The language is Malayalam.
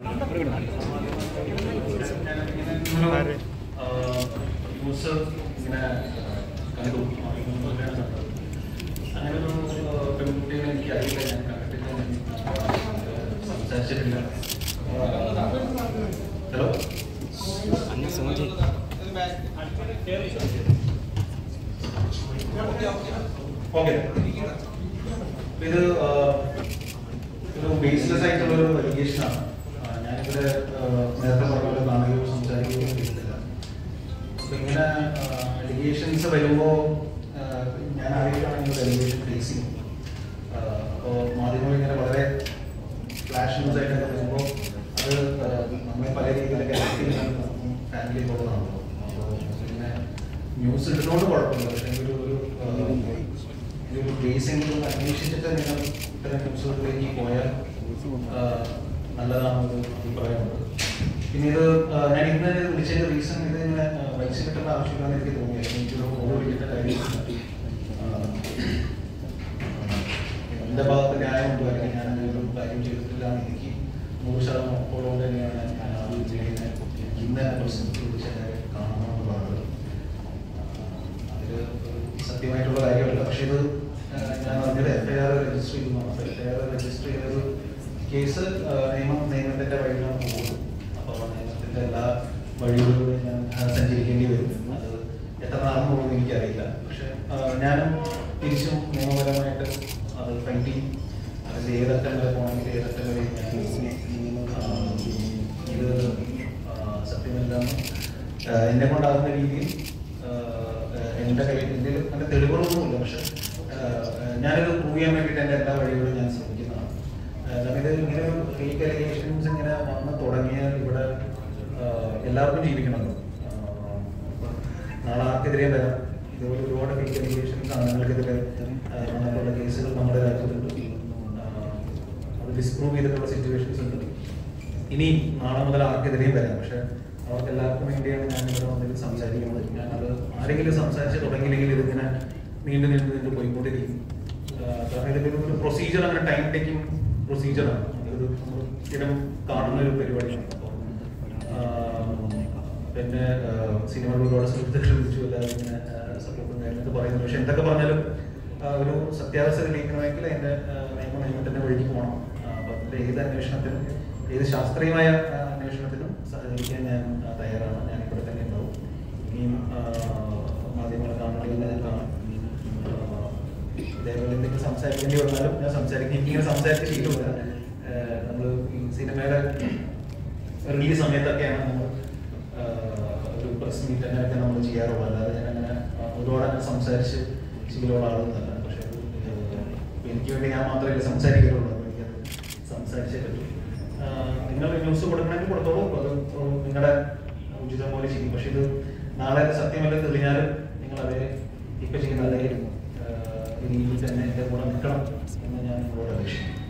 ന്യൂസ് ഇങ്ങനെ കണ്ടു. അങ്ങനെ പെൺകുട്ടികളെ എനിക്ക് അറിയില്ല, ഞാൻ കണ്ടിട്ടില്ല, സംസാരിച്ചിട്ടില്ല. Hello, okay. ഇത് ഒരു ബേസ്ലെസ് ആയിട്ടുള്ളൊരു അലിഗേഷനാണ്. ഞാനിവിടെ നേരത്തെ പറഞ്ഞ കാണുകയോ സംസാരിക്കുകയോ ചെയ്തിട്ടില്ല. അപ്പൊ ഇങ്ങനെ അലിഗേഷൻസ് വരുമ്പോൾ ഞാൻ ആദ്യമായിട്ടാണ് ഇങ്ങനെ അലിഗേഷൻ ഫേസ് ചെയ്യുന്നത്. അപ്പോൾ മാധ്യമങ്ങൾ ഇങ്ങനെ വളരെ ഫ്ലാഷ് ന്യൂസ് ആയിട്ടൊക്കെ വരുമ്പോൾ അത് നമ്മളെ പല രീതിയിലൊക്കെ ഫാമിലി ഉള്ളതാണല്ലോ. അപ്പോൾ പിന്നെ ന്യൂസ് ഇടുന്നതുകൊണ്ട് കുഴപ്പമില്ല, പക്ഷേ ഒരു ബേസെങ്കിലും അന്വേഷിച്ചിട്ട് നിങ്ങൾ ഇത്തരം ന്യൂസുകളിലേക്ക് പോയാൽ നല്ലതാണെന്നൊരു അഭിപ്രായമുണ്ട്. പിന്നെ ഇത് ഞാൻ ഇന്ന് വിളിച്ചതിന്റെ റീസൺ ഇത് ഇങ്ങനെ വലിച്ചു കിട്ടേണ്ട ആവശ്യമില്ലാന്ന് എനിക്ക് തോന്നിയത്. എനിക്കൊരു ഫോട്ടോ വിളിക്കേണ്ട കാര്യം എൻ്റെ ഭാഗത്ത് ന്യായമുണ്ടോ, അല്ലെങ്കിൽ ഞാൻ അങ്ങനെ ഒരു കാര്യം ചെയ്തിട്ടില്ല എന്ന് എനിക്ക് 100% ഉറപ്പോടുകൊണ്ട് തന്നെയാണ് ഞാൻ ഇന്ന് വിളിച്ച കാണണമെന്ന് പറഞ്ഞത്. അതിൽ സത്യമായിട്ടുള്ള കാര്യമല്ല. പക്ഷെ ഇത് ഞാൻ പറഞ്ഞത് FIR രജിസ്റ്റർ ചെയ്യുന്നു. FIR രജിസ്റ്റർ ചെയ്തൊരു കേസ് നിയമത്തിന്റെ വഴിയിലാണ് പോകുന്നത്. അപ്പോൾ നിയമത്തിന്റെ എല്ലാ വഴികളിലൂടെ ഞാൻ സഞ്ചരിക്കേണ്ടി വരും. അത് എത്ര നാളും പോകുമെന്ന് എനിക്കറിയില്ല. പക്ഷെ ഞാനും തിരിച്ചും നിയമപരമായിട്ട് അത് ഫൈറ്റ് ചെയ്യും. അതിൻ്റെ ഏതറ്റം വരെ പോകണമെങ്കിൽ ഏതറ്റം വരെ ഇത് സത്യമെല്ലാം എന്നെ കൊണ്ടാകുന്ന രീതിയിൽ എൻ്റെ കയ്യിൽ എന്തെങ്കിലും അങ്ങനെ തെളിവുകളൊന്നുമില്ല. പക്ഷെ ഞാനിത് പ്രൂവ് ചെയ്യാൻ വേണ്ടിയിട്ട് എൻ്റെ എല്ലാ വഴികളും ഞാൻ ശ്രമിക്കുന്നതാണ്. കാരണം ഇത് ഇങ്ങനെ ഒരു ഫേക്ക് അലിഗേഷൻസ് ഇങ്ങനെ വന്ന് തുടങ്ങിയാൽ ഇവിടെ എല്ലാവർക്കും ജീവിക്കണമല്ലോ. നാളെ ആർക്കെതിരെയും വരാം. ഇതുപോലെ ഒരുപാട് ഫേക്ക് അലിഗേഷൻസ് ആണുങ്ങൾക്കെതിരെ വന്നിട്ടുള്ള കേസുകൾ നമ്മുടെ രാജ്യത്തുണ്ട്. അത് ഡിസ്പ്രൂവ് ചെയ്തിട്ടുള്ള സിറ്റുവേഷൻസ് ഉണ്ട്. ഇനി നാളെ മുതൽ ആർക്കെതിരെയും വരാം. പക്ഷെ അവർക്ക് എല്ലാവർക്കും വേണ്ടിയാണ് ഞാൻ ഇവിടെ വന്നിട്ട് സംസാരിക്കുന്നത്. ഞാനത് ആരെങ്കിലും സംസാരിച്ച് തുടങ്ങിയില്ലെങ്കിൽ ഇതിങ്ങനെ നീണ്ടു പോയിക്കൊണ്ടിരിക്കും. കാരണം ഇതിൻ്റെ ഒരു പ്രൊസീജിയർ, അങ്ങനെ ടൈം ടേക്കിംഗ് പ്രൊസീജിയറാണ്. ഇത് നമ്മൾ സ്ഥിരം കാണുന്ന ഒരു പരിപാടിയാണ്. അപ്പോൾ പിന്നെ സിനിമകൾ ഒരുപാട് സുഹൃത്തുക്കൾ വിളിച്ചു, എല്ലാവരും ഇങ്ങനെ സപ്പോർട്ടും കാര്യങ്ങളൊക്കെ പറയുന്നു. പക്ഷെ എന്തൊക്കെ പറഞ്ഞാലും ഒരു സത്യാവസ്ഥ തെളിയിക്കണമെങ്കിൽ എൻ്റെ നിയമത്തിന്റെ വഴിക്ക് പോകണം. അപ്പം അതിൻ്റെ ഏത് അന്വേഷണത്തിനും, ഏത് ശാസ്ത്രീയമായ അന്വേഷണത്തിനും സഹകരിക്കാൻ ഞാൻ തയ്യാറാണ്. ഞാൻ ഇവിടെ തന്നെ ഉണ്ടാവും. ഇനിയും മാധ്യമങ്ങളെ കാണുകയും ഞാൻ കാണും. ഇതേപോലെ എന്തെങ്കിലും സംസാരിക്കേണ്ടി വന്നാലും ഞാൻ സംസാരിക്കും. എനിക്കിങ്ങനെ സംസാരിച്ച് ശീലമില്ല. നമ്മൾ ഈ സിനിമയുടെ റിലീസ് സമയത്തൊക്കെയാണ് നമ്മൾ ഒരു പ്രസ് മീറ്റ് അങ്ങനെയൊക്കെ നമ്മൾ ചെയ്യാറുള്ളത്. അല്ലാതെ ഞാൻ അങ്ങനെ ഒരുപാട് അങ്ങനെ സംസാരിച്ച് ശീലമുള്ള ആളൊന്നുമല്ല. പക്ഷെ എനിക്ക് വേണ്ടി ഞാൻ മാത്രമേ സംസാരിക്കുള്ളൂ. എനിക്കത് സംസാരിച്ചേ പറ്റും. നിങ്ങൾ ന്യൂസ് കൊടുക്കണമെങ്കിൽ കൊടുത്തോളൂ, അത് നിങ്ങളുടെ ഉചിതം പോലെ ചെയ്യും. പക്ഷെ ഇത് നാളെ സത്യമല്ല തെളിഞ്ഞാലും നിങ്ങൾ അതേ ഇപ്പം ചെയ്യുന്ന അതേ രീതിയിൽ തന്നെ എൻ്റെ കൂടെ നിൽക്കണം എന്ന് ഞാൻ നിങ്ങളോട് അപേക്ഷിക്കുന്നു.